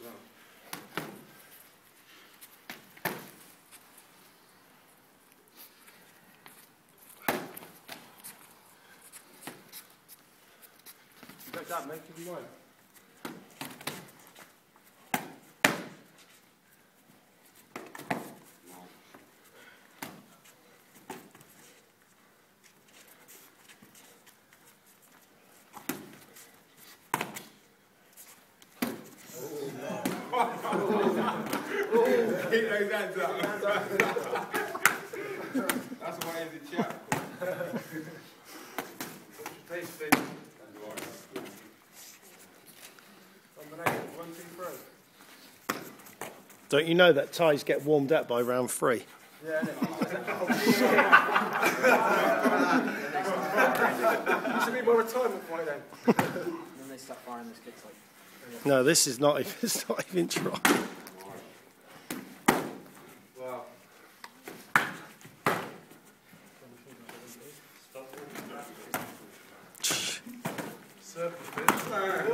Like that, mate, if you want. Keep those hands up. That's why he's a chap. Face, face. Combination, 1, 2, 3. Don't you know that ties get warmed up by round 3? Yeah, I know. Should be more retirement for it then. And then they start firing this kid's like. No, this is not. It's not even trying. Wow. Circle fish.